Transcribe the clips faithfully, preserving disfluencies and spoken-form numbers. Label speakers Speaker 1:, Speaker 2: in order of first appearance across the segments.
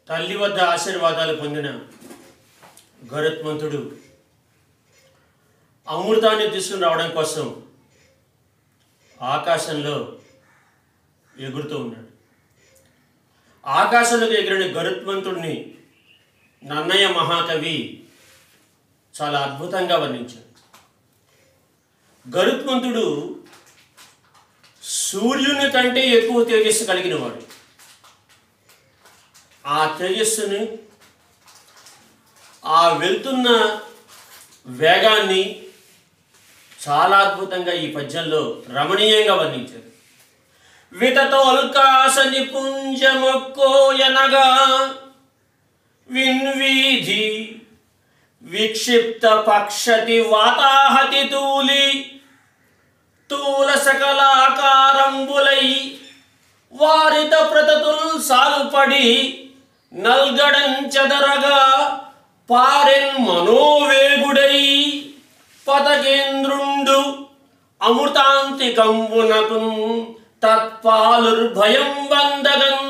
Speaker 1: తల్లి వద్ద ఆశీర్వాదాలు పొందిన గరుత్మంతుడు అమృతాన్ని తీసుకుని రావడం కోసం ఆకాశంలో ఎగురుతూ ఉన్నాడు. ఆకాశంలోకి ఎగిరిన గరుత్మంతుడిని నన్నయ్య మహాకవి చాలా అద్భుతంగా వర్ణించాడు. గరుత్మంతుడు సూర్యుని కంటే ఎక్కువ తేజస్సు కలిగిన వాడు. ఆ తేజస్సుని, ఆ వెళ్తున్న వేగాన్ని చాలా అద్భుతంగా ఈ పద్యంలో రమణీయంగా వర్ణించారు. వితతోల్కాస నిపుంజమొక్కోయనగా విన్వీధి విక్షిప్త పక్షతి వాతాహతి తూలి తూల సకలాకారంబులై వారిత ప్రతతుల్ సాల్పడి నల్గడంచదరగా పారెన్ మనోవేగుడై పతకేంద్రుండు అమృతాంతికంబునకున్ తత్పాలుర్భయం వందగన్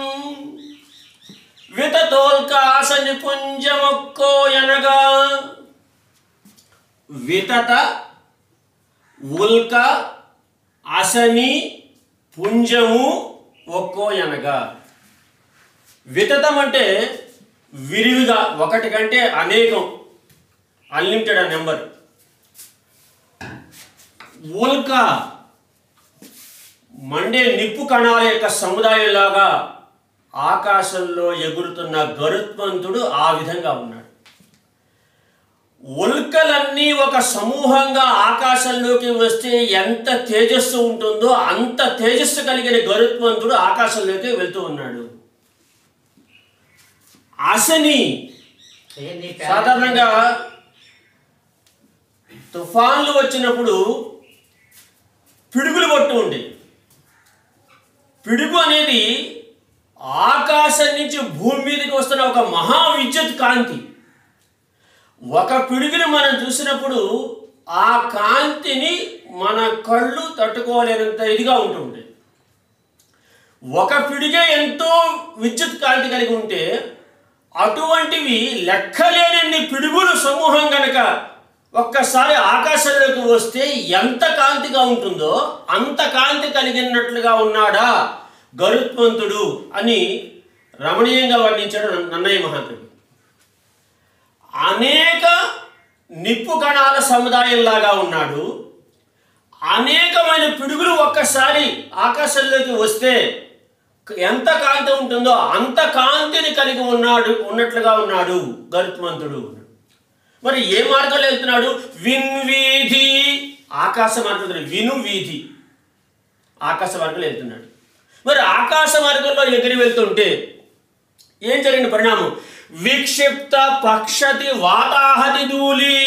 Speaker 1: వితతోల్కాస నిపుంజమొక్కోయనగా వితత ఉల్క అసని పుంజము ఒక్కోయనగా. వితతం అంటే విరివిగా, ఒకటి కంటే అనేకం, అన్లిమిటెడ్ ఆ నెంబర్. ఉల్క మండే నిప్పు కణాల యొక్క సముదాయంలాగా ఆకాశంలో ఎగురుతున్న గరుత్మంతుడు ఆ విధంగా ఉన్నాడు. ఉల్కలన్నీ ఒక సమూహంగా ఆకాశంలోకి వస్తే ఎంత తేజస్సు ఉంటుందో అంత తేజస్సు కలిగిన గరుత్మంతుడు ఆకాశంలోకి వెళ్తూ ఉన్నాడు. అసని సాధారణంగా తుఫాన్లు వచ్చినప్పుడు పిడుగులు కొట్టు ఉండే. పిడుగు అనేది ఆకాశం నుంచి భూమి మీదకి వస్తున్న ఒక మహా విద్యుత్ కాంతి. ఒక పిడుగుని మనం చూసినప్పుడు ఆ కాంతిని మన కళ్ళు తట్టుకోలేనంత ఇదిగా ఉంటుంది. ఒక పిడుగే ఎంతో విద్యుత్ కాంతి కలిగి ఉంటే అటువంటివి లెక్కలేనన్ని పిడుగులు సమూహం కనుక ఒక్కసారి ఆకాశంలోకి వస్తే ఎంత కాంతిగా ఉంటుందో అంత కాంతి కలిగినట్లుగా ఉన్నాడా గరుత్మంతుడు అని రమణీయంగా వర్ణించాడు నన్నయ్య మహాకవి. అనేక నిప్పు కణాల సముదాయంలాగా ఉన్నాడు. అనేకమైన పిడుగులు ఒక్కసారి ఆకాశంలోకి వస్తే ఎంత కాంతి ఉంటుందో అంత కాంతిని కలిగి ఉన్నాడు ఉన్నట్లుగా ఉన్నాడు గరుత్మంతుడు. మరి ఏ మార్గంలో వెళ్తున్నాడు? విన్వీధి, ఆకాశ మార్గంలో, విను వీధి, ఆకాశ మార్గంలో వెళ్తున్నాడు. మరి ఆకాశ మార్గంలో ఎగిరి వెళ్తుంటే ఏం జరిగిన పరిణామం? విక్షిప్త పక్షతి వాతాహతి ధూళి,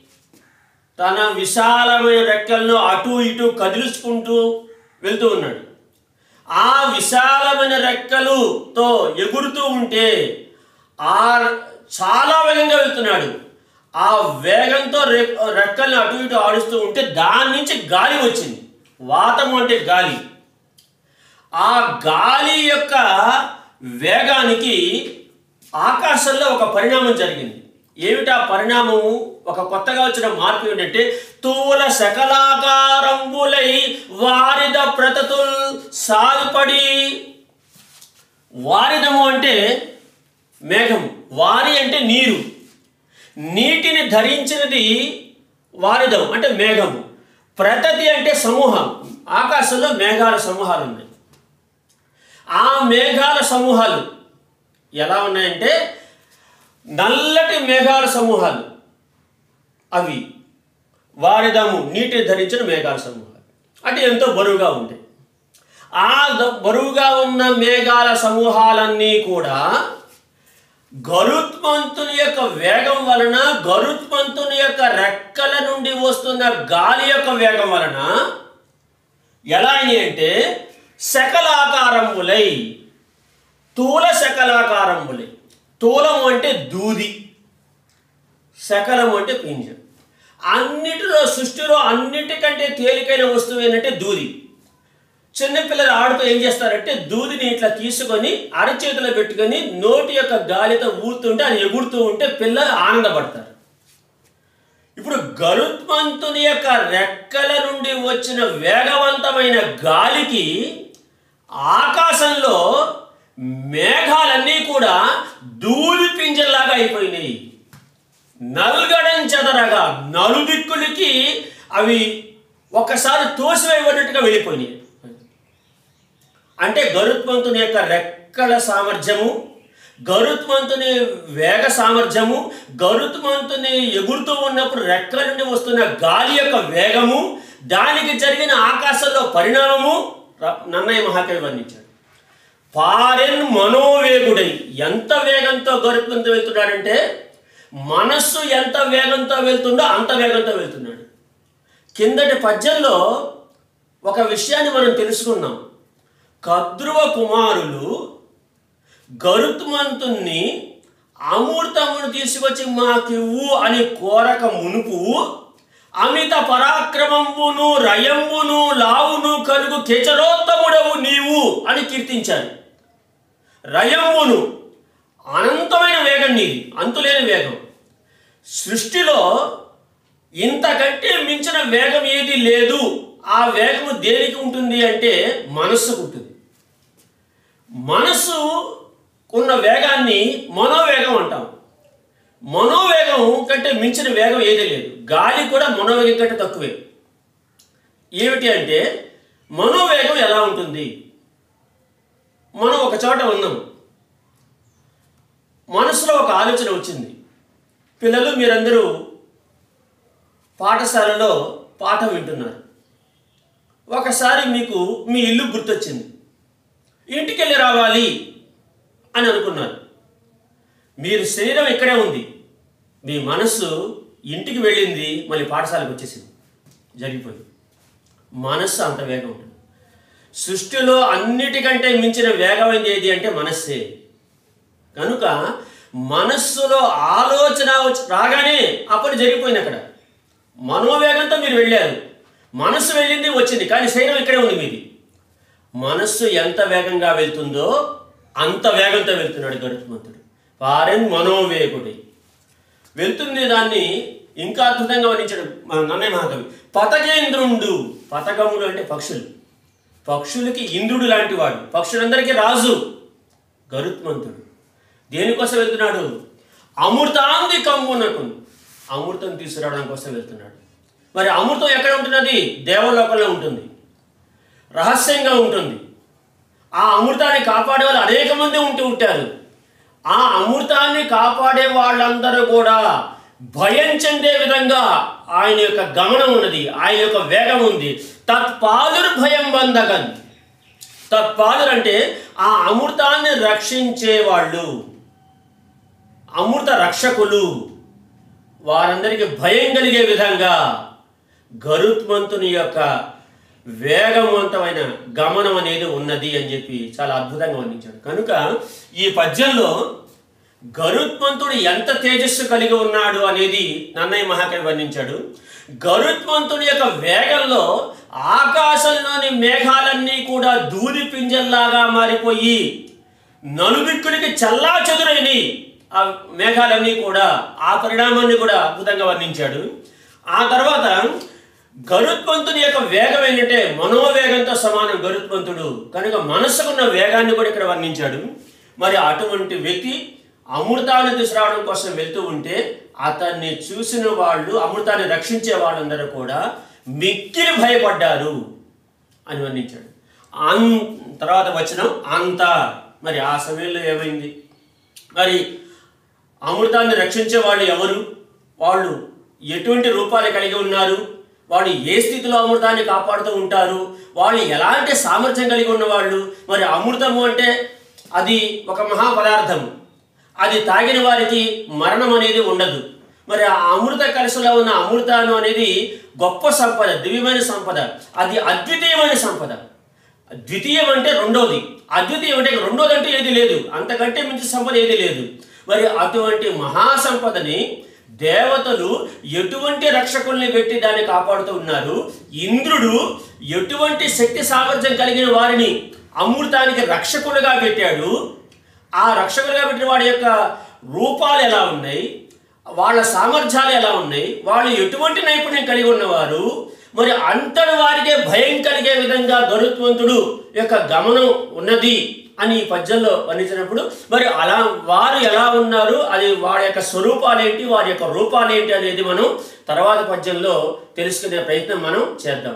Speaker 1: తన విశాలమైన రెక్కలను అటు ఇటు కదిలించుకుంటూ వెళ్తూ ఉన్నాడు. ఆ విశాలమైన రెక్కలుతో ఎగురుతూ ఉంటే ఆ చాలా వేగంగా వెళ్తున్నాడు. ఆ వేగంతో రె రెక్కల్ని అటు ఇటు ఆడుస్తూ ఉంటే దాని నుంచి గాలి వచ్చింది. వాతం అంటే గాలి. ఆ గాలి యొక్క వేగానికి ఆకాశంలో ఒక పరిణామం జరిగింది. ఏమిటా పరిణామము? ఒక కొత్తగా వచ్చిన మార్పు ఏంటంటే తూల సకలాకారంబులై వారిద ప్రతతుల్ సాల్పడి. వారిదము అంటే మేఘము, వారి అంటే నీరు, నీటిని ధరించినది వారిదం అంటే మేఘము. ప్రతతి అంటే సమూహం. ఆకాశంలో మేఘాల సమూహాలు ఉన్నాయి. ఆ మేఘాల సమూహాలు ఎలా ఉన్నాయంటే నల్లటి మేఘాల సమూహాలు. అవి వారిదము, నీటిని ధరించిన మేఘాల సమూహాలు. అంటే ఎంతో బరువుగా ఉంటాయి. ఆ బరువుగా ఉన్న మేఘాల సమూహాలన్నీ కూడా గరుత్మంతుని యొక్క వేగం వలన, గరుత్మంతుని యొక్క రెక్కల నుండి వస్తున్న గాలి యొక్క వేగం వలన ఎలా అయినాయి అంటే శకలాకారంబులై, తూల శకలాకారంబులై. తూలము అంటే దూది, శకలము అంటే పింజం. అన్నిటిలో సృష్టిలో అన్నిటికంటే తేలికైన వస్తువు ఏంటంటే దూది. చిన్నపిల్లలు ఆడుతూ ఏం చేస్తారంటే దూదిని ఇట్లా తీసుకొని అరచేతిలో పెట్టుకొని నోటి యొక్క గాలితో ఊరుతుంటే అది ఎగురుతూ ఉంటే పిల్లలు ఆనందపడతారు. ఇప్పుడు గరుత్మంతుని యొక్క రెక్కల నుండి వచ్చిన వేగవంతమైన గాలికి ఆకాశంలో మేఘాలన్నీ కూడా దూది పింజల్లాగా అయిపోయినాయి. నల్గడం చెదరగా నలుదిక్కులకి అవి ఒకసారి తోసివేయబడినట్టుగా వెళ్ళిపోయినాయి. అంటే గరుత్మంతుని యొక్క రెక్కల సామర్థ్యము, గరుత్మంతుని వేగ సామర్థ్యము, గరుత్మంతుని ఎగురుతూ ఉన్నప్పుడు రెక్కల నుండి వస్తున్న గాలి యొక్క వేగము, దానికి జరిగిన ఆకాశంలో పరిణామము నన్నయ్య మహాకవి వర్ణించాడు. పారెన్ మనోవేగుడై, ఎంత వేగంతో గరుత్మంతుడు వెళ్తున్నాడంటే మనస్సు ఎంత వేగంతో వెళ్తుందో అంత వేగంతో వెళ్తున్నాడు. కిందటి పద్యంలో ఒక విషయాన్ని మనం తెలుసుకున్నాం. కద్రువ కుమారులు గరుత్మంతుణ్ణి అమృతమును తీసుకొచ్చి మాకివ్వు అని కోరక మునుపు అమిత పరాక్రమంబును రయంబును లావును కలుగు కేచరోత్తముడవు నీవు అని కీర్తించారు. రయంబును అనంతమైన వేగం నీది, అంతులేని వేగం. సృష్టిలో ఇంతకంటే మించిన వేగం ఏది లేదు. ఆ వేగము దేనికి ఉంటుంది అంటే మనస్సుకు ఉంటుంది. మనస్సు ఉన్న వేగాన్ని మనోవేగం అంటాం. మనోవేగం కంటే మించిన వేగం ఏదీ లేదు. గాలి కూడా మనోవేగం కంటే తక్కువే. ఏమిటి అంటే మనోవేగం ఎలా ఉంటుంది? మనం ఒక చోట ఉన్నాం, మనసులో ఒక ఆలోచన వచ్చింది. పిల్లలు మీరందరూ పాఠశాలలో పాఠం వింటున్నారు. ఒకసారి మీకు మీ ఇల్లు గుర్తొచ్చింది, ఇంటికి వెళ్ళి రావాలి అని అనుకున్నారు. మీరు శరీరం ఇక్కడే ఉంది, మీ మనస్సు ఇంటికి వెళ్ళింది, మళ్ళీ పాఠశాలకు వచ్చేసింది, జరిగిపోయింది. మనస్సు అంత వేగం ఉంటుంది. సృష్టిలో అన్నిటికంటే మించిన వేగమైంది ఏది అంటే మనస్సే. కనుక మనస్సులో ఆలోచన రాగానే అప్పుడు జరిగిపోయింది. అక్కడ మనోవేగంతో మీరు వెళ్ళారు, మనస్సు వెళ్ళింది వచ్చింది, కానీ శరీరం ఇక్కడే ఉంది మీది. మనస్సు ఎంత వేగంగా వెళ్తుందో అంత వేగంతో వెళ్తున్నాడు గరుత్మంతుడు. పారెన్ మనోవేగుడి వెళ్తుంది. దాన్ని ఇంకా అద్భుతంగా వర్ణించాడు నన్నయ్య మహాకవి. పతగేంద్రుండు, పతకములు అంటే పక్షులు, పక్షులకి ఇంద్రుడు లాంటి వాడు, పక్షులందరికీ రాజు గరుత్మంతుడు. దేనికోసం వెళ్తున్నాడు? అమృతాంది కమ్మునకు, అమృతం తీసుకురావడం కోసం వెళ్తున్నాడు. మరి అమృతం ఎక్కడ ఉంటున్నది? దేవలోకంలో ఉంటుంది, రహస్యంగా ఉంటుంది. ఆ అమృతాన్ని కాపాడే వాళ్ళు అనేక మంది ఉంటూ ఉంటారు. ఆ అమృతాన్ని కాపాడే వాళ్ళందరూ కూడా భయం చెందే విధంగా ఆయన యొక్క గమనం ఉన్నది, ఆయన యొక్క వేగం ఉంది. తత్పాలుర్ భయం బంధగన్, తత్పాలుర్ అంటే ఆ అమృతాన్ని రక్షించే వాళ్ళు, అమృత రక్షకులు. వారందరికీ భయం కలిగే విధంగా గరుత్మంతుని యొక్క వేగవంతమైన గమనం అనేది ఉన్నది అని చెప్పి చాలా అద్భుతంగా వర్ణించాడు. కనుక ఈ పద్యంలో గరుత్మంతుడు ఎంత తేజస్సు కలిగి ఉన్నాడు అనేది నన్నయ్య మహాకవి వర్ణించాడు. గరుత్మంతుడి యొక్క వేగంలో ఆకాశంలోని మేఘాలన్నీ కూడా దూది పింజల్లాగా మారిపోయి నలుదిక్కులకి చల్లా చెదురైనవి ఆ మేఘాలన్నీ కూడా. ఆ పరిణామాన్ని కూడా అద్భుతంగా వర్ణించాడు. ఆ తర్వాత గరుత్మంతుని యొక్క వేగం ఏంటంటే మనోవేగంతో సమానం గరుత్మంతుడు. కనుక మనస్సుకున్న వేగాన్ని కూడా ఇక్కడ వర్ణించాడు. మరి అటువంటి వ్యక్తి అమృతాన్ని తీసుకురావడం కోసం వెళ్తూ ఉంటే అతన్ని చూసిన వాళ్ళు, అమృతాన్ని రక్షించే వాళ్ళందరూ కూడా మిక్కిలి భయపడ్డారు అని వర్ణించాడు. అన్ తర్వాత వచ్చిన అంత. మరి ఆ సమయంలో ఏమైంది? మరి అమృతాన్ని రక్షించే వాళ్ళు ఎవరు? వాళ్ళు ఎటువంటి రూపాలు కలిగి ఉన్నారు? వాళ్ళు ఏ స్థితిలో అమృతాన్ని కాపాడుతూ ఉంటారు? వాళ్ళు ఎలాంటి సామర్థ్యం కలిగి ఉన్నవాళ్ళు? మరి అమృతము అంటే అది ఒక మహాపదార్థము, అది తాగిన వారికి మరణం అనేది ఉండదు. మరి ఆ అమృత కలశలో ఉన్న అమృతాను అనేది గొప్ప సంపద, దివ్యమైన సంపద, అది అద్వితీయమైన సంపద. ద్వితీయం అంటే రెండోది, అద్వితీయం అంటే రెండోది అంటే ఏది లేదు, అంతకంటే మించి సంపద ఏది లేదు. మరి అటువంటి మహాసంపదని దేవతలు ఎటువంటి రక్షకుల్ని పెట్టి దాన్ని కాపాడుతూ ఉన్నారు, ఇంద్రుడు ఎటువంటి శక్తి సామర్థ్యం కలిగిన వారిని అమృతానికి రక్షకులుగా పెట్టాడు, ఆ రక్షకులుగా పెట్టిన వాడి యొక్క రూపాలు ఎలా ఉన్నాయి, వాళ్ళ సామర్థ్యాలు ఎలా ఉన్నాయి, వాళ్ళు ఎటువంటి నైపుణ్యం కలిగి ఉన్నవారు, మరి అంతటి వారికే భయం కలిగే విధంగా గరుత్మంతుడు యొక్క గమనం ఉన్నది అని ఈ పద్యంలో వర్ణించినప్పుడు మరి అలా వారు ఎలా ఉన్నారు, అది వారి యొక్క స్వరూపాలేంటి, వారి యొక్క రూపాలేంటి అనేది మనం తర్వాత పద్యంలో తెలుసుకునే ప్రయత్నం మనం చేద్దాం.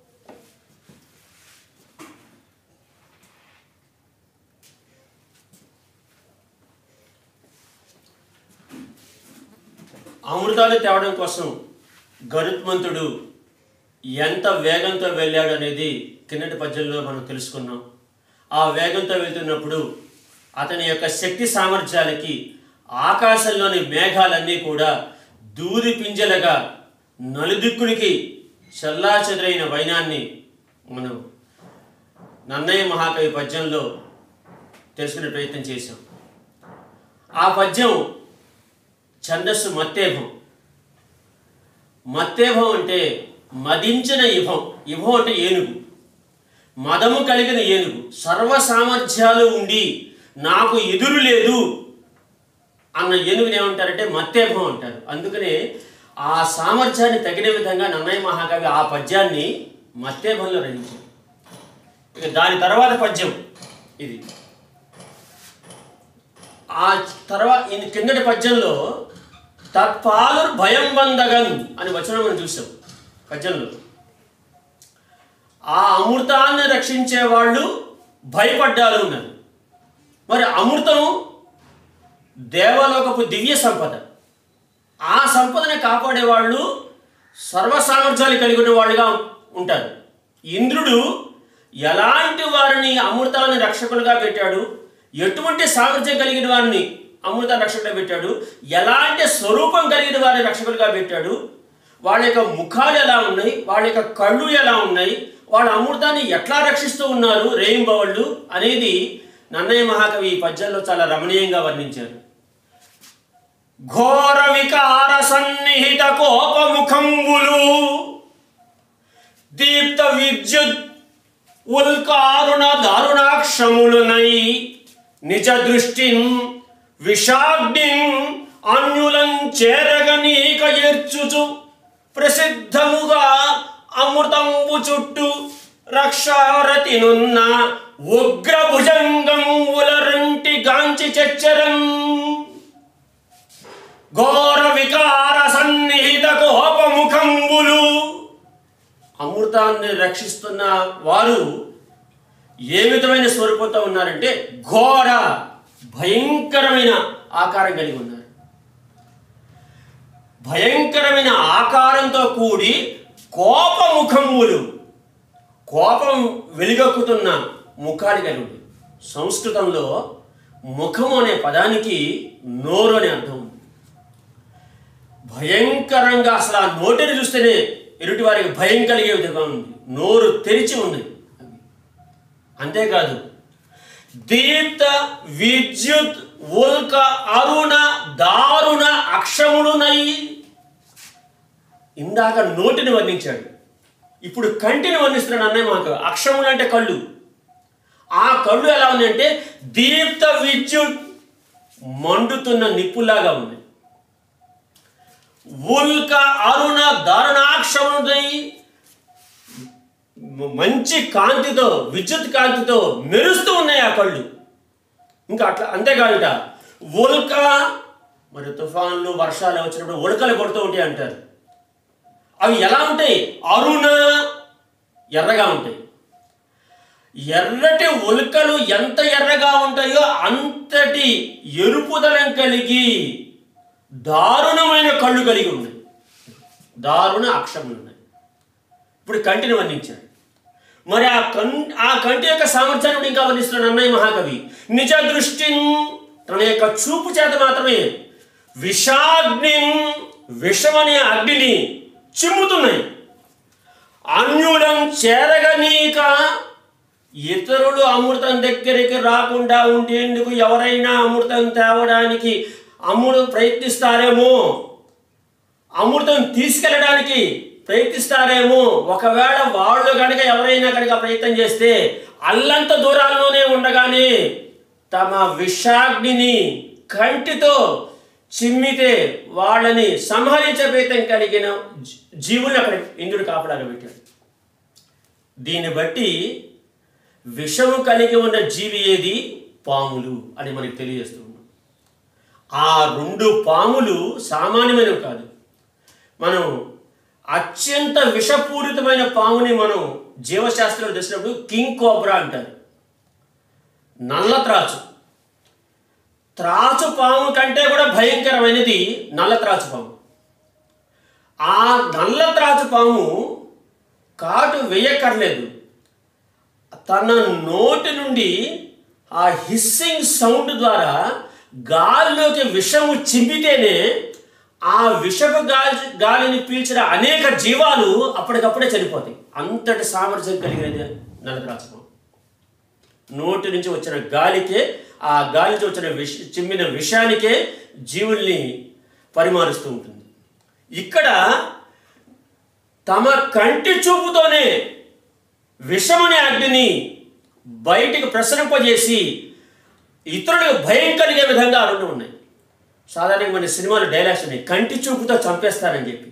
Speaker 1: అమృతాన్ని తేవడం కోసం గరుత్మంతుడు ఎంత వేగంతో వెళ్ళాడు అనేది కిందటి పద్యంలో మనం తెలుసుకున్నాం. ఆ వేగంతో వెళ్తున్నప్పుడు అతని యొక్క శక్తి సామర్థ్యాలకి ఆకాశంలోని మేఘాలన్నీ కూడా దూది పింజలుగా నలుదిక్కులకి చల్లాచెదరైన వైనాన్ని మనం నన్నయ్య మహాకవి పద్యంలో తెలుసుకునే ప్రయత్నం చేశాం. ఆ పద్యం ఛందస్సు మత్తేభం. మత్తేభం అంటే మదించిన ఇభం. ఇభం అంటే ఏనుగు, మదము కలిగిన ఏనుగు. సర్వ సామర్థ్యాలు ఉండి నాకు ఎదురు లేదు అన్న ఏనుగుని ఏమంటారంటే మత్తేభం అంటారు. అందుకనే ఆ సామర్థ్యాన్ని తగిన విధంగా నన్నయ్య మహాకవి ఆ పద్యాన్ని మత్తేభంలో రచించారు. ఇక దాని తర్వాత పద్యం ఇది. ఆ తర్వాత ఈ కిందటి పద్యంలో తత్పాలు భయం బందగన్ అని వచనం మనం చూసాం పద్యంలో. ఆ అమృతాన్ని రక్షించే వాళ్ళు భయపడ్డారు ఉన్నారు. మరి అమృతం దేవలోకపు దివ్య సంపద. ఆ సంపదను కాపాడేవాళ్ళు సర్వసామర్థ్యాలు కలిగి ఉన్న వాళ్ళుగా ఉంటారు. ఇంద్రుడు ఎలాంటి వారిని అమృతాన్ని రక్షకులుగా పెట్టాడు, ఎటువంటి సామర్థ్యం కలిగిన వారిని అమృత రక్షకులుగా పెట్టాడు, ఎలాంటి స్వరూపం కలిగిన వారిని రక్షకులుగా పెట్టాడు, వాళ్ళ యొక్క ముఖాలు ఎలా ఉన్నాయి, వాళ్ళ యొక్క కళ్ళు ఎలా ఉన్నాయి, వాళ్ళ అమృతాన్ని ఎట్లా రక్షిస్తూ ఉన్నారు రేయింబవళ్ళు అనేది నన్నయ్య మహాకవి ఈ పద్యంలో చాలా రమణీయంగా వర్ణించారు. ఘోర వికార సన్నిహిత కోపముఖంబులు దీప్త విద్యుత్ ఉల్కారుణ దారుణాక్షములునై నిజ దృష్టిన్ విషాగ్నిన్ అన్యులం చేరగనీక ఎర్చుచు ప్రసిద్ధముగా అమృతంబు చుట్టూ రక్షారతినున్న ఉగ్ర భుజంగంబులరంటి గాంచి చెచ్చరం ఘోర వికార సన్నిహిత కోపముఖంబులు. అమృతాన్ని రక్షిస్తున్న వారు ఏ విధమైన స్వరూపంతో ఉన్నారంటే ఘోర భయంకరమైన ఆకారం కలిగి ఉన్నారు. భయంకరమైన ఆకారంతో కూడి కోపముఖములు, కోపం వెలుగక్కుతున్న ముఖాలు కలిగి ఉంది. సంస్కృతంలో ముఖము అనే పదానికి నోరు అనే అర్థం ఉంది. భయంకరంగా అసలు ఆ నోటిని చూస్తేనే ఎరుటి వారికి భయం కలిగే విధంగా ఉంది. నోరు తెరిచి ఉంది. అంతేకాదు దీప్త విద్యుత్ ఉల్క అరుణ దారుణ అక్షములునై. ఇందాక నోటిని వర్ణించాడు, ఇప్పుడు కంటిని వర్ణిస్తున్నాడు అన్నయ్య మాకు. అక్షములు అంటే కళ్ళు. ఆ కళ్ళు ఎలా ఉన్నాయంటే దీప్త విద్యుత్ మండుతున్న నిప్పులాగా ఉన్నాయి. ఉల్క అరుణ దారుణాక్షములునై మంచి కాంతితో, విద్యుత్ కాంతితో మెరుస్తూ ఉన్నాయి ఆ కళ్ళు. ఇంకా అట్లా అంతేకాదుట ఉల్క, మరి తుఫాన్లు వర్షాలు వచ్చినప్పుడు ఉల్కలు కొడుతూ ఉంటాయి అంటారు. అవి ఎలా ఉంటాయి? అరుణ, ఎర్రగా ఉంటాయి. ఎర్రటి ఉల్కలు ఎంత ఎర్రగా ఉంటాయో అంతటి ఎరుపుదనం కలిగి దారుణమైన కళ్ళు కలిగి ఉన్నాయి. దారుణ అక్షములు ఉన్నాయి. ఇప్పుడు కంటిని వర్ణించాడు. మరి ఆ కం ఆ కంటి యొక్క సామర్థ్యాన్ని ఇంకా వర్ణిస్తున్నాడు అన్నయ్య మహాకవి. నిజ దృష్టి, తన యొక్క చూపు చేత మాత్రమే విషాగ్ని, విషమనే అగ్నిని చిమ్ముతున్నాయి. అన్యులం చేరగనీక, ఇతరులు అమృతం దగ్గరికి రాకుండా ఉండేందుకు ఎవరైనా అమృతం తేవడానికి అమృతం ప్రయత్నిస్తారేమో అమృతం తీసుకెళ్ళడానికి ప్రయత్నిస్తారేమో. ఒకవేళ వాళ్ళు కనుక ఎవరైనా కనుక ప్రయత్నం చేస్తే అల్లంత దూరాల్లోనే ఉండగానే తమ విషాగ్నిని కంటితో చిమ్మితే వాళ్ళని సంహరించే ప్రయత్నం కలిగిన జీవులు అక్కడ ఇంద్రుడు కాపలాగా పెట్టాడు. దీన్ని బట్టి విషము కలిగి ఉన్న జీవి ఏది? పాములు అని మనకి తెలియజేస్తూ ఉన్నాం. ఆ రెండు పాములు సామాన్యమైనవి కాదు. మనం అత్యంత విషపూరితమైన పాముని మనం జీవశాస్త్రంలో తెలిసినప్పుడు కింగ్ కోబ్రా అంటారు. నల్ల త్రాచు. త్రాచు పాము కంటే కూడా భయంకరమైనది నల్ల త్రాచు పాము. ఆ నల్ల త్రాచు పాము కాటు వేయక్కర్లేదు, తన నోటి నుండి ఆ హిస్సింగ్ సౌండ్ ద్వారా గాలిలోకి విషము చిమ్మితేనే ఆ విషపు గాలి గాలిని పీల్చిన అనేక జీవాలు అప్పటికప్పుడే చనిపోతాయి. అంతటి సామర్థ్యం కలిగినది నల్ల త్రాచు పాము. నోటి నుంచి వచ్చిన గాలికే, ఆ గాలి నుంచి వచ్చిన విష చిమ్మిన విషానికే జీవుల్ని పరిమారుస్తూ ఉంటుంది. ఇక్కడ తమ కంటి చూపుతోనే విషమనే అగ్నిని బయటికి ప్రసరింపజేసి ఇతరులకు భయం కలిగే విధంగా ఆ రెండు ఉన్నాయి. సాధారణంగా మన సినిమాలో డైలాగ్స్ ఉన్నాయి, కంటి చూపుతో చంపేస్తారని చెప్పి.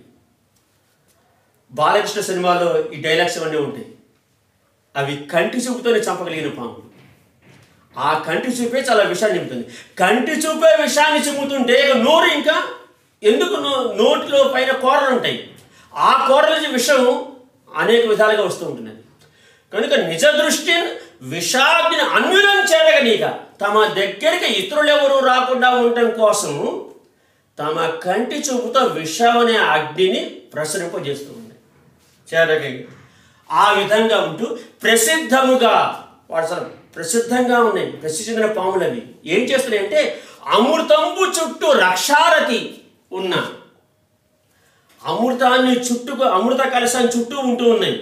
Speaker 1: బాలకృష్ణ సినిమాలో ఈ డైలాగ్స్ అవన్నీ ఉంటాయి. అవి కంటి చూపుతోనే చంపగలిగిన పాములు. ఆ కంటి చూపే చాలా విషాన్ని నింపుతుంది. కంటి చూపే విషాన్ని చిమ్ముతుంటే నోరు ఇంకా ఎందుకు నో నోటిలో పైన కూరలు ఉంటాయి. ఆ కూరల నుంచి విషం అనేక విధాలుగా వస్తూ ఉంటున్నది. కనుక నిజ దృష్టి విషాగ్ని అన్యులం చేరగనీక తమ దగ్గరికి ఇతరులు ఎవరు రాకుండా ఉండటం కోసం తమ కంటి చూపుతో విషం అనే అగ్నిని ప్రసరింపజేస్తూ ఉంది చేరగ. ఆ విధంగా ఉంటూ ప్రసిద్ధముగా వాడు అసలు ప్రసిద్ధంగా ఉన్నాయి, ప్రసిద్ధిన పాములు. అవి ఏం చేస్తున్నాయి అంటే అమృతంబు చుట్టూ రక్షారతి ఉన్న అమృతాన్ని చుట్టూ అమృత కలశాన్ని చుట్టూ ఉంటూ ఉన్నాయి.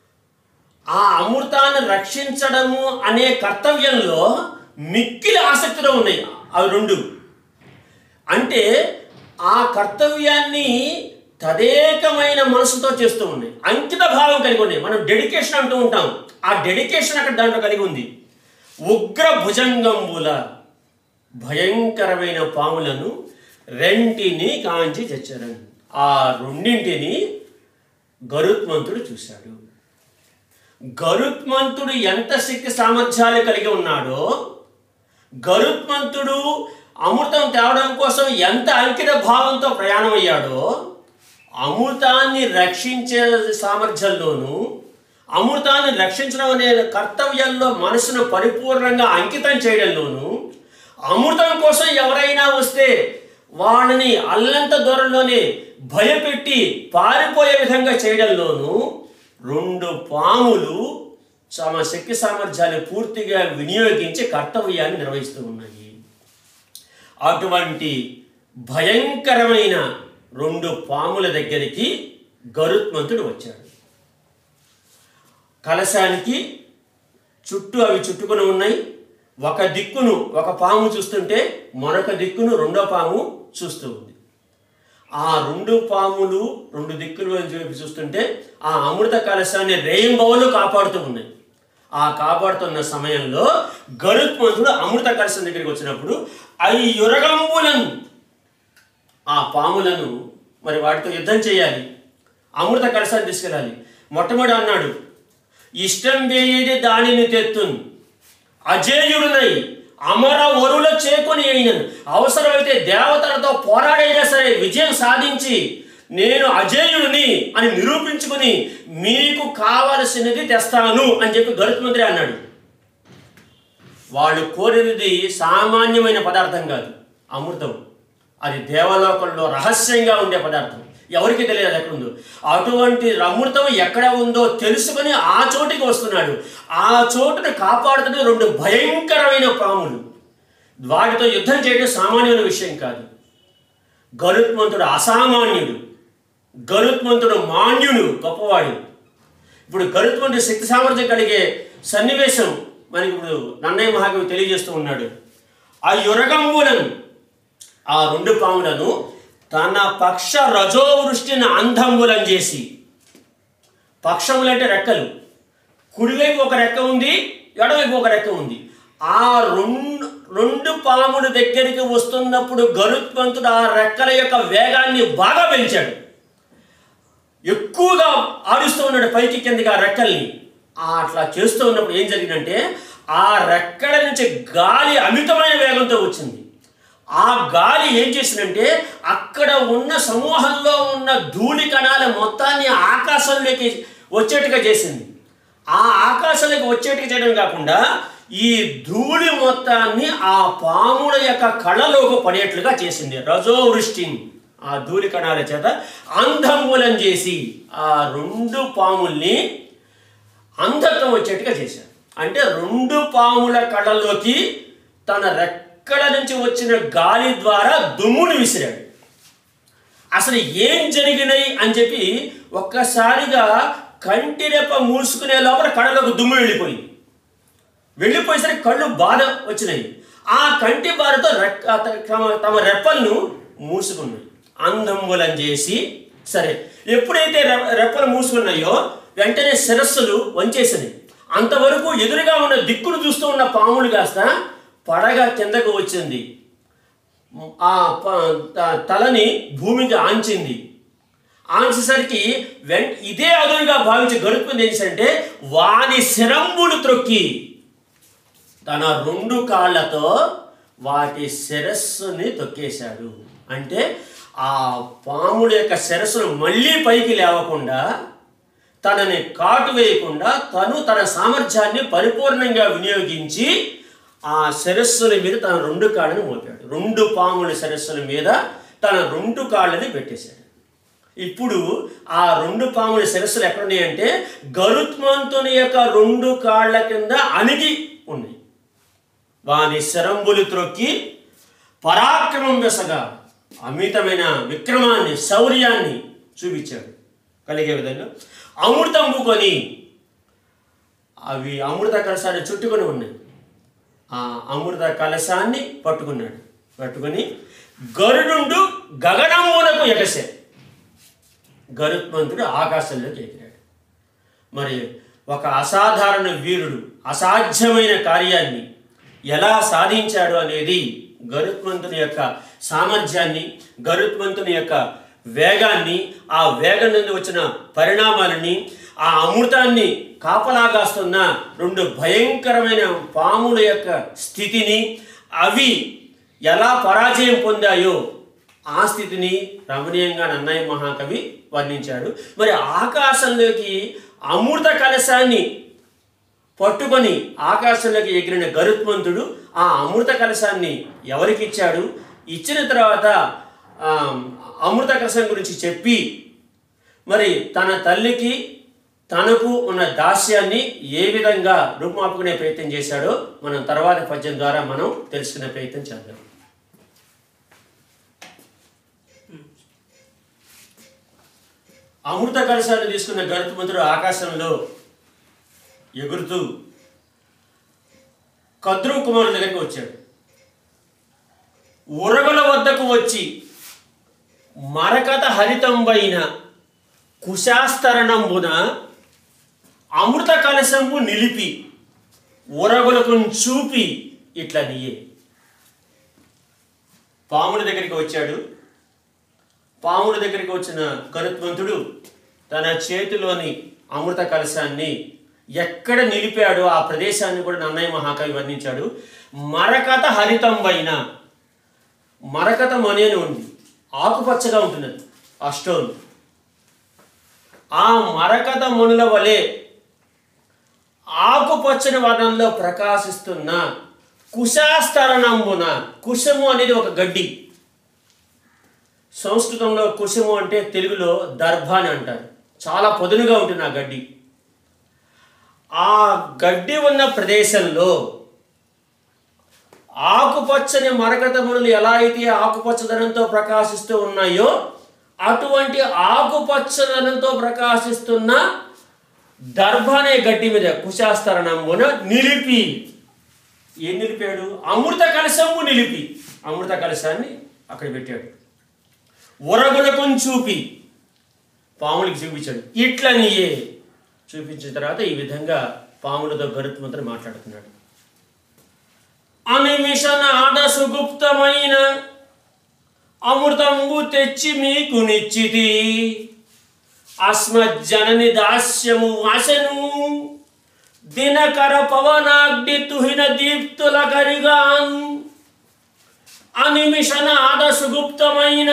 Speaker 1: ఆ అమృతాన్ని రక్షించడము అనే కర్తవ్యంలో మిక్కిలి ఆసక్తిలో ఉన్నాయి అవి రెండు. అంటే ఆ కర్తవ్యాన్ని తదేకమైన మనసుతో చేస్తూ ఉన్నాయి, అంకిత భావం కలిగి ఉన్నాయి. మనం డెడికేషన్ అంటూ ఉంటాం, ఆ డెడికేషన్ అక్కడ దాంట్లో కలిగి ఉంది. ఉగ్ర భుజంగంబుల భయంకరమైన పాములను రెంటిని కాంచి తెచ్చారని. ఆ రెండింటిని గరుత్మంతుడు చూశాడు. గరుత్మంతుడు ఎంత శక్తి సామర్థ్యాలు కలిగి ఉన్నాడో, గరుత్మంతుడు అమృతం తేవడం కోసం ఎంత అంకిత భావంతో ప్రయాణం అయ్యాడో, అమృతాన్ని రక్షించే సామర్థ్యంలోనూ అమృతాన్ని రక్షించడం అనే కర్తవ్యంలో మనసును పరిపూర్ణంగా అంకితం చేయడంలోనూ, అమృతం కోసం ఎవరైనా వస్తే వాళ్ళని అల్లంత దూరంలోనే భయపెట్టి పారిపోయే విధంగా చేయడంలోనూ రెండు పాములు తమ శక్తి సామర్థ్యాన్ని పూర్తిగా వినియోగించి కర్తవ్యాన్ని నిర్వహిస్తూ ఉన్నాయి. అటువంటి భయంకరమైన రెండు పాముల దగ్గరికి గరుత్మంతుడు వచ్చాడు. కలశానికి చుట్టూ అవి చుట్టుకొని ఉన్నాయి. ఒక దిక్కును ఒక పాము చూస్తుంటే మరొక దిక్కును రెండో పాము చూస్తూ ఉంది. ఆ రెండు పాములు రెండు దిక్కులు వైపు చూస్తుంటే ఆ అమృత కలశాన్ని రేయింబవలు కాపాడుతూ ఉన్నాయి. ఆ కాపాడుతున్న సమయంలో గరుత్మంతుడు అమృత కలశం దగ్గరికి వచ్చినప్పుడు అవి యురగంబులను, ఆ పాములను మరి వాటితో యుద్ధం చేయాలి, అమృత కలశాన్ని తీసుకెళ్ళాలి. మొట్టమొదటి అన్నాడు, ఇష్టం వేయేది దానిని తెత్తును, అజేయుడునై అమర వరుల చేకొని అయినను, అవసరమైతే దేవతలతో పోరాడైనా సరే విజయం సాధించి నేను అజేయుడిని అని నిరూపించుకుని మీకు కావలసినది తెస్తాను అని చెప్పి గరుత్మంతుడే అన్నాడు. వాళ్ళు కోరినది సామాన్యమైన పదార్థం కాదు, అమృతం. అది దేవలోకంలో రహస్యంగా ఉండే పదార్థం, ఎవరికి తెలియదు ఎక్కడుందో. అటువంటి అమృతం ఎక్కడ ఉందో తెలుసుకొని ఆ చోటికి వస్తున్నాడు. ఆ చోటును కాపాడుతున్న రెండు భయంకరమైన పాములు. వాటితో యుద్ధం చేయడం సామాన్యమైన విషయం కాదు. గరుత్మంతుడు అసామాన్యుడు, గరుత్మంతుడు మాన్యుడు, గొప్పవాడు. ఇప్పుడు గరుత్మంతుడి శక్తి సామర్థ్యం కలిగే సన్నివేశం మనకి ఇప్పుడు నన్నయ్య మహాకవి తెలియజేస్తూ ఉన్నాడు. ఆ యురగంబులను, ఆ రెండు పాములను తన పక్ష రజోవృష్టిని అంధంగులం చేసి, పక్షములంటే రెక్కలు, కుడివైపు ఒక రెక్క ఉంది, ఎడవైపు ఒక రెక్క ఉంది. ఆ రెండు రెండు పాముల దగ్గరికి వస్తున్నప్పుడు గరుత్మంతుడు ఆ రెక్కల యొక్క వేగాన్ని బాగా పెంచాడు. ఎక్కువగా ఆడిస్తూ ఉన్నాడు పైకి కిందకి ఆ రెక్కల్ని. అట్లా చేస్తూ ఉన్నప్పుడు ఏం జరిగిందంటే ఆ రెక్కల నుంచి గాలి అమితమైన వేగంతో వచ్చింది. ఆ గాలి ఏం చేసిందంటే అక్కడ ఉన్న సమూహంలో ఉన్న ధూళి కణాల మొత్తాన్ని ఆకాశంలోకి వచ్చేట్టుగా చేసింది. ఆ ఆకాశంలోకి వచ్చేట్టుగా చేయడం కాకుండా ఈ ధూళి మొత్తాన్ని ఆ పాముల యొక్క కళ్ళలోకి పడేట్లుగా చేసింది. రజోవృష్టి ఆ ధూళి కణాల చేత అంధమూలం చేసి ఆ రెండు పాముల్ని అంధత్వం వచ్చేట్టుగా చేశాడు. అంటే రెండు పాముల కళ్ళలోకి తన రెక్కల నుంచి వచ్చిన గాలి ద్వారా దుమ్మును విసిరాడు. అసలు ఏం జరిగినాయి అని చెప్పి ఒక్కసారిగా కంటిరెప్ప మూసుకునే లోపల కళ్ళలోకి దుమ్ము వెళ్ళిపోయింది. వెళ్ళిపోయేసరికి కళ్ళు బాధ వచ్చినాయి. ఆ కంటి బాధతో రెక్క తమ రెప్పలను మూసుకున్నాయి, అంధంబులం చేసి. సరే, ఎప్పుడైతే రెప్పలు మూసుకున్నాయో వెంటనే శిరస్సులు వంచేసినాయి. అంతవరకు ఎదురుగా ఉన్న దిక్కును చూస్తూ ఉన్న పాములు కాస్త పడగ కిందకు వచ్చింది. ఆ తలని భూమికి ఆంచింది. ఆంచేసరికి వెంట ఇదే అదురుగా భావించి గరుత్మంతుడు ఏం చేశాడంటే వాని శిరంబులు త్రొక్కి తన రెండు కాళ్ళతో వాటి శిరస్సుని తొక్కేశాడు. అంటే ఆ పాముల యొక్క శిరస్సును మళ్ళీ పైకి లేవకుండా, తనని కాటు వేయకుండా తను తన సామర్థ్యాన్ని పరిపూర్ణంగా వినియోగించి ఆ శిరస్సుల మీద తన రెండు కాళ్ళని మోపాడు. రెండు పాముల శిరస్సుల మీద తన రెండు కాళ్ళని పెట్టేశాడు. ఇప్పుడు ఆ రెండు పాముల శిరస్సులు ఎక్కడున్నాయంటే గరుత్మంతుని యొక్క రెండు కాళ్ళ కింద అణిగి ఉన్నాయి. వాని శరంబులు త్రొక్కి పరాక్రమం వెసగా అమితమైన విక్రమాన్ని, శౌర్యాన్ని చూపించాడు. కలిగే విధంగా అమృతంబు కొని, అవి అమృత కలశాన్ని చుట్టుకొని ఉన్నాయి. ఆ అమృత కలశాన్ని పట్టుకున్నాడు. పట్టుకొని గరుడు గగనమునకు ఎగసే, గరుత్మంతుడు ఆకాశంలోకి ఎగిరాడు. మరి ఒక అసాధారణ వీరుడు అసాధ్యమైన కార్యాన్ని ఎలా సాధించాడు అనేది గరుత్మంతుని యొక్క సామర్థ్యాన్ని, గరుత్మంతుని యొక్క వేగాన్ని, ఆ వేగం నుండి వచ్చిన పరిణామాలని, ఆ అమృతాన్ని కాపలాగాస్తున్న రెండు భయంకరమైన పాముల యొక్క స్థితిని, అవి ఎలా పరాజయం పొందాయో ఆ స్థితిని రమణీయంగా నన్నయ్య మహాకవి వర్ణించాడు. మరి ఆకాశంలోకి అమృత కలశాన్ని పట్టుకొని ఆకాశంలోకి ఎగిరిన గరుత్మంతుడు ఆ అమృత కలశాన్ని ఎవరికి ఇచ్చాడు? ఇచ్చిన తర్వాత అమృత కలశం గురించి చెప్పి మరి తన తల్లికి తనకు ఉన్న దాస్యాన్ని ఏ విధంగా రూపుమాపుకునే ప్రయత్నం చేశాడో మనం తర్వాత పద్యం ద్వారా మనం తెలుసుకునే ప్రయత్నం చేద్దాం. అమృత కలశాన్ని తీసుకున్న గరుత్మంతుడు ఆకాశంలో ఎగురుతూ కద్రువు కుమారుల దగ్గరికి వచ్చాడు. ఉరగల వద్దకు వచ్చి మరకత హరితంబైన కుశాస్తరణంబున అమృత కలశంబు నిలిపి ఉరగులకు చూపి ఇట్లా నీయే. పాముల దగ్గరికి వచ్చాడు. పాముల దగ్గరికి వచ్చిన గరుత్మంతుడు తన చేతిలోని అమృత కలశాన్ని ఎక్కడ నిలిపాడో ఆ ప్రదేశాన్ని కూడా నన్నయ్య మహాకవి వర్ణించాడు. మరకత హరితంబైన, మరకతం అనేది ఉంది, ఆకుపచ్చగా ఉంటుంది ఆ స్టోన్. ఆ మరకత మణుల వలె ఆకుపచ్చని వర్ణంలో ప్రకాశిస్తున్న కుశాస్తరణంబున, కుశము అనేది ఒక గడ్డి. సంస్కృతంలో కుశము అంటే తెలుగులో దర్భ అని అంటారు. చాలా పొదునుగా ఉంటుంది ఆ గడ్డి. ఆ గడ్డి ఉన్న ప్రదేశంలో ఆకుపచ్చని మరకతములు ఎలా అయితే ఆకుపచ్చదనంతో ప్రకాశిస్తూ ఉన్నాయో అటువంటి ఆకుపచ్చదనంతో ప్రకాశిస్తున్న దర్భ అనే గడ్డి మీద కుశాస్తరణంబున నిలిపి, ఏం నిలిపాడు? అమృత కలశంబు నిలిపి అమృత కలశాన్ని అక్కడ పెట్టాడు. ఉరగులకు చూపి పాములకి చూపించాడు. ఇట్లనియే చూపించిన తర్వాత ఈ విధంగా పాములతో గరుత్మంతుడు మాట్లాడుతున్నాడు. అనిమిషనాద సుగుప్తమైన అమృతంబు తెచ్చి మీకు నిచ్చితి, అస్మజ్జనని దాస్యము వాసను దినకర పవనాగ్ని తుహిన దీప్తుల కరిగాన్. అనిమిషనాద సుగుప్తమైన,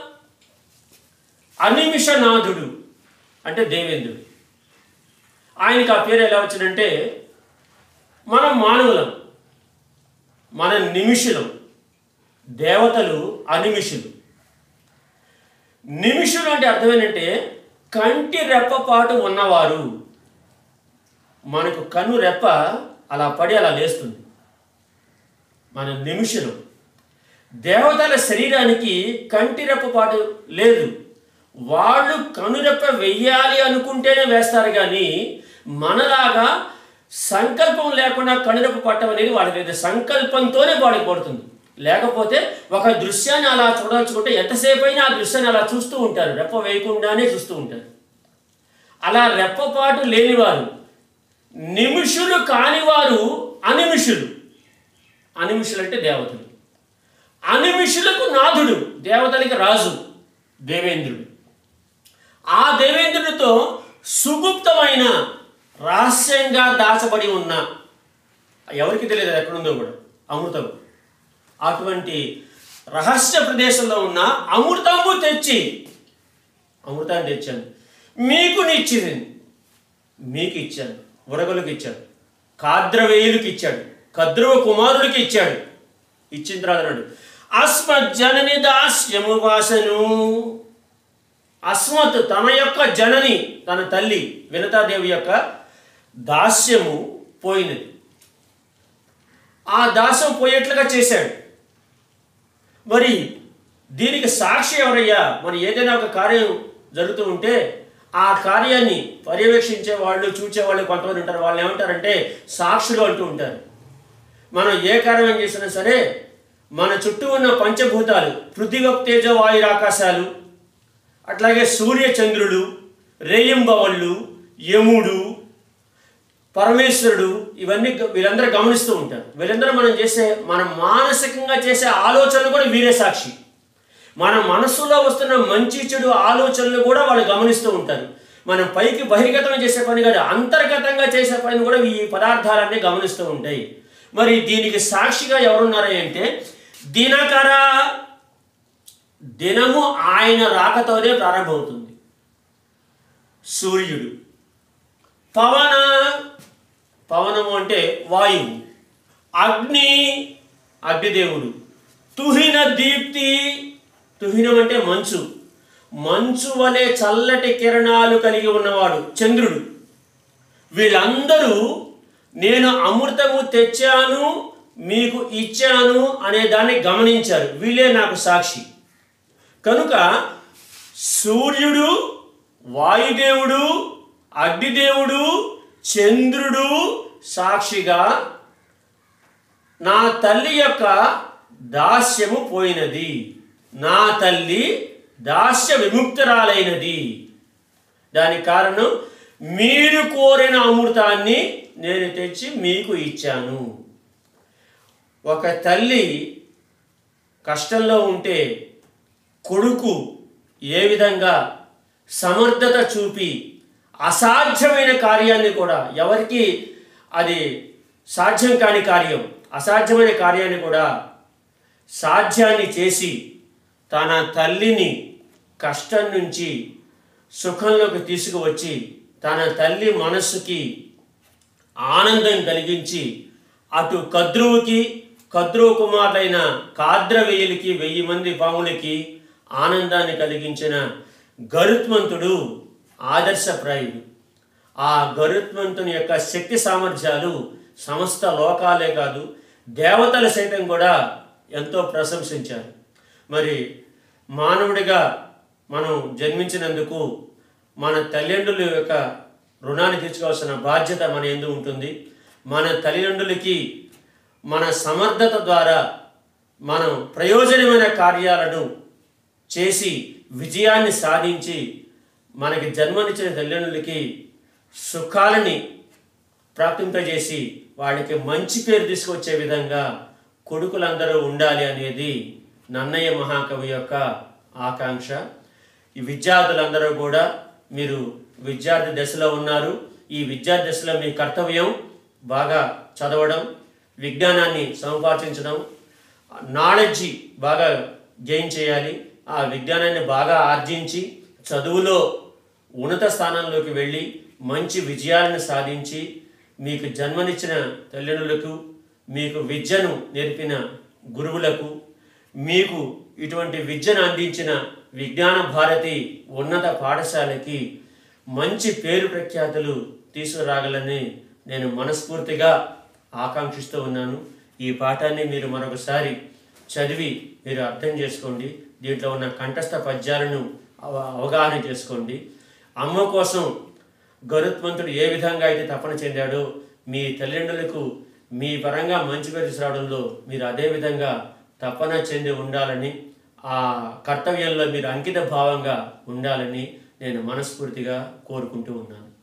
Speaker 1: అనిమిషనాథుడు అంటే దేవేంద్రుడు. ఆయనకి ఆ పేరు ఎలా వచ్చిందంటే, మనం మానవులం, మన నిమిషులం, దేవతలు అనిమిషులు. నిమిషులు అంటే అర్థం ఏంటంటే కంటి రెప్పపాటు ఉన్నవారు. మనకు కన్ను రెప్ప అలా పడి అలా లేస్తుంది, మన నిమిషులు. దేవతల శరీరానికి కంటి రెప్పపాటు లేదు. వాళ్ళు కనురెప్ప వెయ్యాలి అనుకుంటేనే వేస్తారు, కానీ మనలాగా సంకల్పం లేకుండా కనురెప్ప పట్టడం అనేది వాళ్ళకి లేదు. సంకల్పంతోనే వాళ్ళకి పడుతుంది. లేకపోతే ఒక దృశ్యాన్ని అలా చూడాల్చుకుంటే ఎంతసేపు అయినా ఆ దృశ్యాన్ని అలా చూస్తూ ఉంటారు, రెప్ప వేయకుండానే చూస్తూ ఉంటారు. అలా రెప్పపాటు లేనివారు, నిమిషులు కానివారు అనిమిషులు. అనిమిషులు అంటే దేవతలు. అనిమిషులకు నాథుడు, దేవతలకి రాజు దేవేంద్రుడు. ఆ దేవేంద్రుడితో సుగుప్తమైన, రహస్యంగా దాచబడి ఉన్న, ఎవరికి తెలియదు ఎక్కడుందో కూడా, అమృతం. అటువంటి రహస్య ప్రదేశంలో ఉన్న అమృతము తెచ్చి, అమృతాన్ని తెచ్చాను, మీకు నిచ్చింది, మీకు ఇచ్చాను, ఉరగలకు ఇచ్చాడు, కాద్రవేయులకు ఇచ్చాడు, కద్రవ కుమారుడికి ఇచ్చాడు. ఇచ్చిన తర్వాత అన్నాడు, అస్మత్ జనని దాస్యము వాసను. అస్మత్ తన యొక్క జనని, తన తల్లి వినతాదేవి యొక్క దాస్యము పోయినది. ఆ దాస్యం పోయేట్లుగా చేశాడు. మరి దీనికి సాక్షి ఎవరయ్యా? మరి ఏదైనా ఒక కార్యం జరుగుతూ ఉంటే ఆ కార్యాన్ని పర్యవేక్షించే వాళ్ళు, చూచేవాళ్ళు కొంతమంది ఉంటారు. వాళ్ళు ఏమంటారంటే సాక్షులు అంటూ ఉంటారు. మనం ఏ కార్యం చేసినా సరే మన చుట్టూ ఉన్న పంచభూతాలు, పృథివీ తేజ వాయు ఆకాశాలు, అట్లాగే సూర్యచంద్రులు, రేయింబవళ్ళు, యముడు, పరమేశ్వరుడు, ఇవన్నీ వీళ్ళందరూ గమనిస్తూ ఉంటారు. వీళ్ళందరూ మనం చేసే, మన మానసికంగా చేసే ఆలోచనలు కూడా వీరే సాక్షి. మన మనస్సులో వస్తున్న మంచి చెడు ఆలోచనలు కూడా వాళ్ళు గమనిస్తూ ఉంటారు. మనం పైకి బహిర్గతం చేసే పని కాదు, అంతర్గతంగా చేసే పని కూడా ఈ పదార్థాలన్నీ గమనిస్తూ ఉంటాయి. మరి దీనికి సాక్షిగా ఎవరున్నారా అంటే, దినకర, దినము ఆయన రాకతోనే ప్రారంభమవుతుంది. సూర్యుడు, పవన, పవనము అంటే వాయువు, అగ్ని, అగ్నిదేవుడు, తుహిన దీప్తి, తుహినం అంటే మంచు, మంచు వలె చల్లటి కిరణాలు కలిగి ఉన్నవాడు చంద్రుడు. వీళ్ళందరూ నేను అమృతము తెచ్చాను, మీకు ఇచ్చాను అనే దాన్ని గమనించారు. వీళ్ళే నాకు సాక్షి. కనుక సూర్యుడు, వాయుదేవుడు, అగ్నిదేవుడు, చంద్రుడు సాక్షిగా నా తల్లి యొక్క దాస్యము పోయినది, నా తల్లి దాస్య విముక్తురాలైనది. దానికి కారణం మీరు కోరిన అమృతాన్ని నేను తెచ్చి మీకు ఇచ్చాను. ఒక తల్లి కష్టంలో ఉంటే కొడుకు ఏ విధంగా సమర్థత చూపి అసాధ్యమైన కార్యాన్ని కూడా, ఎవరికి అది సాధ్యం కాని కార్యం, అసాధ్యమైన కార్యాన్ని కూడా సాధ్యాన్ని చేసి తన తల్లిని కష్టం నుంచి సుఖంలోకి తీసుకువచ్చి తన తల్లి మనస్సుకి ఆనందం కలిగించి అటు కద్రువుకి, కద్రువు కుమారులైన కాద్రవేయులకి, వెయ్యి మంది పాములకి ఆనందాన్ని కలిగించిన గరుత్మంతుడు ఆదర్శప్రాయుడు. ఆ గరుత్మంతుని యొక్క శక్తి సామర్థ్యాలు సమస్త లోకాలే కాదు, దేవతలు సైతం కూడా ఎంతో ప్రశంసించారు. మరి మానవుడిగా మనం జన్మించినందుకు మన తల్లిదండ్రుల యొక్క రుణాన్ని తీర్చుకోవాల్సిన బాధ్యత మన యందు ఉంటుంది. మన తల్లిదండ్రులకి మన సమర్థత ద్వారా మనం ప్రయోజనమైన కార్యాలను చేసి విజయాన్ని సాధించి మనకి జన్మనిచ్చిన తల్లిదండ్రులకి సుఖాలని ప్రాప్తింపజేసి వాళ్ళకి మంచి పేరు తీసుకొచ్చే విధంగా కొడుకులందరూ ఉండాలి అనేది నన్నయ్య మహాకవి యొక్క ఆకాంక్ష. ఈ విద్యార్థులందరూ కూడా మీరు విద్యార్థి దశలో ఉన్నారు. ఈ విద్యార్థి దశలో మీ కర్తవ్యం బాగా చదవడం, విజ్ఞానాన్ని సముపార్జించడం, నాలెడ్జి బాగా గెయిన్ చేయాలి. ఆ విజ్ఞానాన్ని బాగా ఆర్జించి చదువులో ఉన్నత స్థానంలోకి వెళ్ళి మంచి విజయాలను సాధించి మీకు జన్మనిచ్చిన తల్లిదండ్రులకు, మీకు విద్యను నేర్పిన గురువులకు, మీకు ఇటువంటి విద్యను అందించిన విజ్ఞాన భారతి ఉన్నత పాఠశాలకి మంచి పేరు ప్రఖ్యాతులు తీసుకురాగలని నేను మనస్ఫూర్తిగా ఆకాంక్షిస్తూ ఉన్నాను. ఈ పాఠాన్ని మీరు మరొకసారి చదివి మీరు అర్థం చేసుకోండి. దీంట్లో ఉన్న కంఠస్థ పద్యాలను అవ అవగాహన చేసుకోండి. అమ్మ కోసం గరుత్మంతుడు ఏ విధంగా అయితే తపన చెందాడో మీ తల్లిదండ్రులకు మీ పరంగా మంచి పేరు తీసుకురావడంలో మీరు అదేవిధంగా తపన చెంది ఉండాలని, ఆ కర్తవ్యంలో మీరు అంకిత భావంగా ఉండాలని నేను మనస్ఫూర్తిగా కోరుకుంటూ ఉన్నాను.